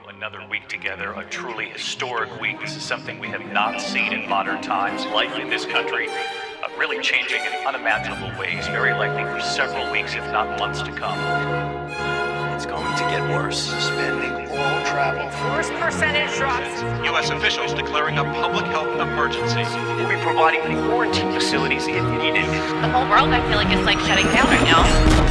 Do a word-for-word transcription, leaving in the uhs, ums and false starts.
Another week together, a truly historic week. This is something we have not seen in modern times. Life in this country uh, really changing in unimaginable ways, very likely for several weeks, if not months to come. It's going to get worse. Suspending all travel. First percentage drops. U S officials declaring a public health emergency. We'll be providing quarantine facilities if needed. The whole world, I feel like, is like shutting down right now.